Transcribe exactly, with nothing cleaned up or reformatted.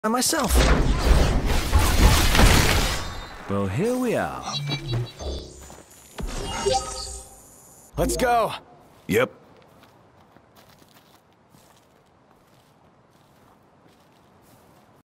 by myself. Well, here we are. Let's go. Yep.